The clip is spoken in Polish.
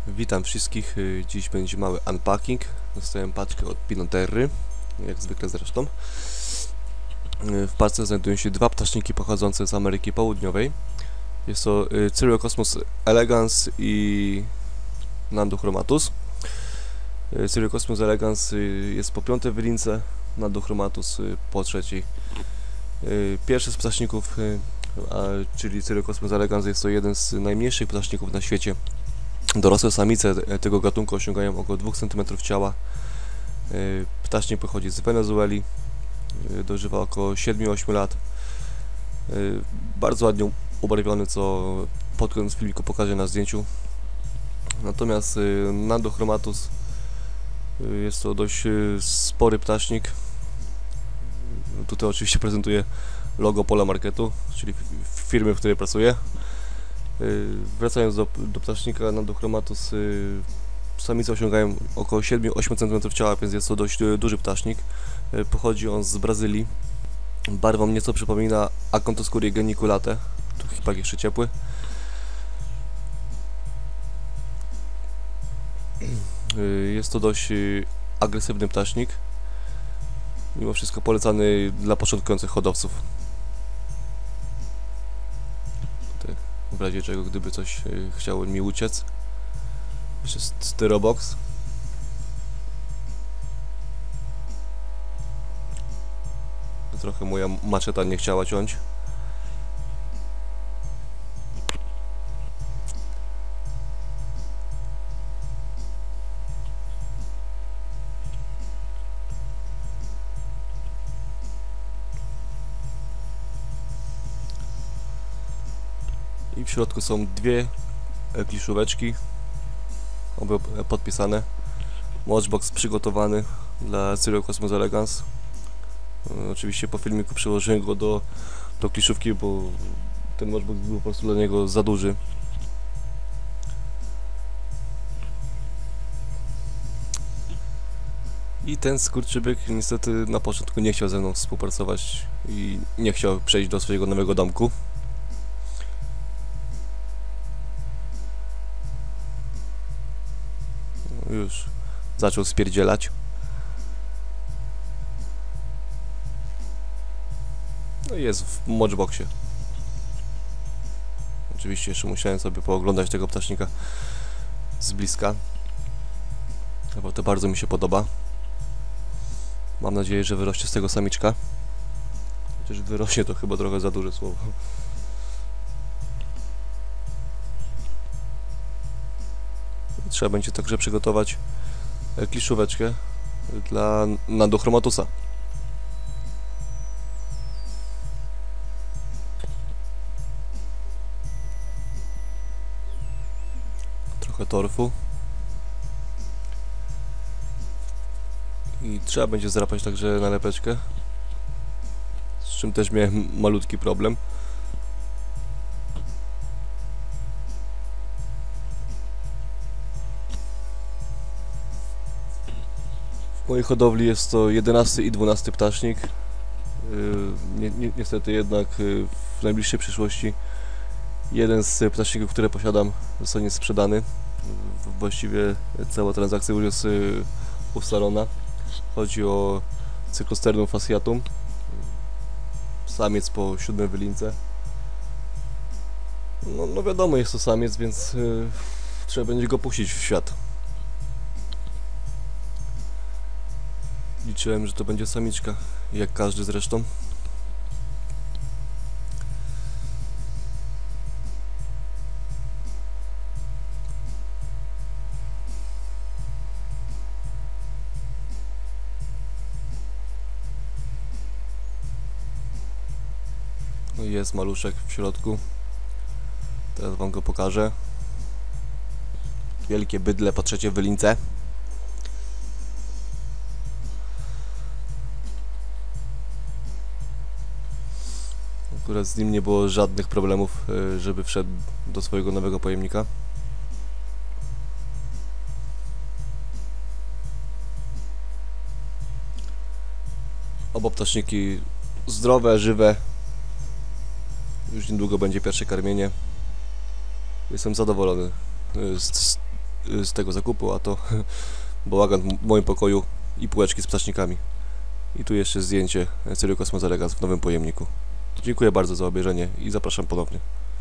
Witam wszystkich. Dziś będzie mały unpacking. Dostałem paczkę od Pinoterry, jak zwykle zresztą. W paczce znajdują się dwa ptaszniki pochodzące z Ameryki Południowej. Jest to Cyriocosmus elegans i Nandochromatus. Cyriocosmus elegans jest po piątej wylince, Nandochromatus po trzeciej. Pierwszy z ptaszników, czyli Cyriocosmus elegans, jest to jeden z najmniejszych ptaszników na świecie. Dorosłe samice tego gatunku osiągają około 2 cm ciała. Ptasznik pochodzi z Wenezueli, dożywa około 7-8 lat. Bardzo ładnie ubarwiony, co pod koniec filmiku pokażę na zdjęciu. Natomiast Nandochromatus jest to dość spory ptasznik. Tutaj oczywiście prezentuję logo Pola Marketu, czyli firmy, w której pracuję. Wracając do ptasznika Nandochromatus, samice osiągają około 7-8 cm ciała, więc jest to dość duży ptasznik. Pochodzi on z Brazylii. Barwą nieco przypomina Acanthoscurrię geniculate, tu chyba jeszcze ciepły. Jest to dość agresywny ptasznik. Mimo wszystko polecany dla początkujących hodowców. W razie czego, gdyby coś chciało mi uciec. Jeszcze styrobox. Trochę moja maczeta nie chciała ciąć. I w środku są dwie kliszóweczki, obie podpisane. Watchbox przygotowany dla Cyriocosmus elegans. Oczywiście po filmiku przyłożyłem go do kliszówki, bo ten watchbox był po prostu dla niego za duży. I ten skurczybyk niestety na początku nie chciał ze mną współpracować i nie chciał przejść do swojego nowego domku. Już zaczął spierdzielać. No i jest w watchboxie. Oczywiście jeszcze musiałem sobie pooglądać tego ptasznika z bliska, bo to bardzo mi się podoba. Mam nadzieję, że wyrośnie z tego samiczka. Chociaż wyrośnie to chyba trochę za duże słowo. Trzeba będzie także przygotować kliszóweczkę dla Nandochromatusa. Trochę torfu. I trzeba będzie zdrapać także nalepeczkę, z czym też miałem malutki problem. W mojej hodowli jest to 11 i 12 ptasznik. Niestety jednak w najbliższej przyszłości jeden z ptaszników, które posiadam, zostanie sprzedany. Właściwie cała transakcja już jest ustalona. Chodzi o Cyclosternum fasciatum. Samiec po 7 wylince. No wiadomo, jest to samiec, więc trzeba będzie go puścić w świat. Liczyłem, że to będzie samiczka, jak każdy zresztą. No i jest maluszek w środku. Teraz wam go pokażę. Wielkie bydle po trzeciej wylince. Akurat z nim nie było żadnych problemów, żeby wszedł do swojego nowego pojemnika. Oba ptaszniki zdrowe, żywe. Już niedługo będzie pierwsze karmienie. Jestem zadowolony z tego zakupu, a to bałagan w moim pokoju i półeczki z ptasznikami. I tu jeszcze zdjęcie Serio Cosmos Elegans w nowym pojemniku. Dziękuję bardzo za obejrzenie i zapraszam ponownie.